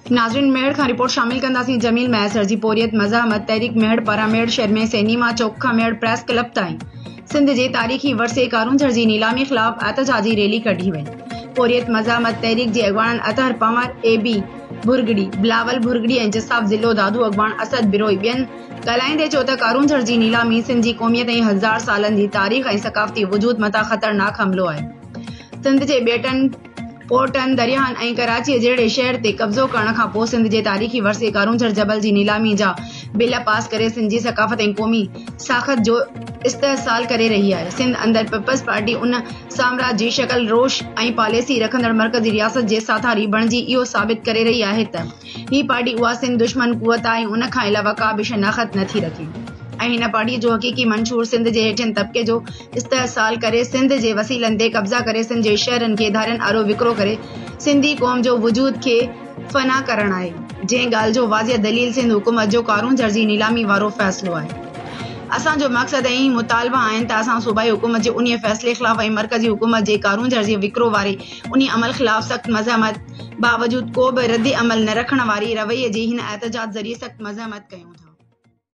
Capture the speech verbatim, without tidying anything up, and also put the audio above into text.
नाज़रीन, मेहड़ खां रिपोर्ट शामिल कंदासीं जमील मैसर जी पोरियत मज़ाहमत तहरीक मेहड़ पारां मेहड़ शहर में सैनीमा चौक खां मेहड़ प्रेस क्लब ताईं सिंध जे तारीख़ी वरसे कारूंझर जी नीलामी ख़िलाफ़ एहतजाजी रैली कढी वई। पोरियत मज़ाहमत तहरीक जे अॻवाननि अतहर पंवर, ए बी भुरगड़ी, बिलावल भुरगड़ी ऐं जसाब ज़िलो दादू अॻवान असद बिरोई ॿियनि ॻाल्हाईंदे चयो त कारूंझर जी नीलामी सिंध जी क़ौमियत ऐं हज़ार सालनि जी तारीख़ ऐं सक़ाफ़ती वजूद मथां ख़तरनाक हमिलो आहे। सिंध जे ॿेटनि, पोर्टनि, दरियाहनि ऐं कराची जहिड़े शहर ते कब्ज़ो करण खां पोइ सिंध जे तारीख़ी वरसे कारूंझर जबल जी नीलामी जा बिल पास करे सिंध जी सक़ाफ़त ऐं क़ौमी साख़त जो इस्तेहसाल करे रही आहे। सिंध अंदरि पीपल्स पार्टी उन साम्राज्य जी शक्ल, रोश ऐं पॉलिसी रखंदड़ मर्कज़ी रियासत जे साथारी बणिजी इहो साबित करे रही आहे त ही पार्टी उहा सिंध दुश्मन कुवत आहे ऐं उन खां अलावा का बि शनाख़त नथी रखे ऐं हिन पार्टी जो हक़ीक़ी मंशूर सिंध जे हेठियनि तबिके जो इस्तेहसाल करे सिंध जे वसीलनि ते कब्ज़ा करे सिंध जे शहरनि खे धारियनि आरो विकिरो करे सिंधी क़ौम जो वजूद खे फना करणु आहे, जंहिं ॻाल्हि जो वाज़िह दलील सिंध हुकूमत जो कारूंझर जी नीलामी वारो फ़ैसिलो आहे। असांजो मक़सद ऐं मुतालबा आहिनि त असां सूबाई हुकूमत जे उन फ़ैसिले ख़िलाफ़ ऐं मरकज़ी हुकूमत जे कारूंझर जे विकिरो वारे उन अमल ख़िलाफ़ सख़्त मज़ाहमत बावजूद को बि रद्दी अमल न रखण वारी रवैये जी हिन एहतजाज ज़रिए सख़्त मज़ाहमत कयूं था।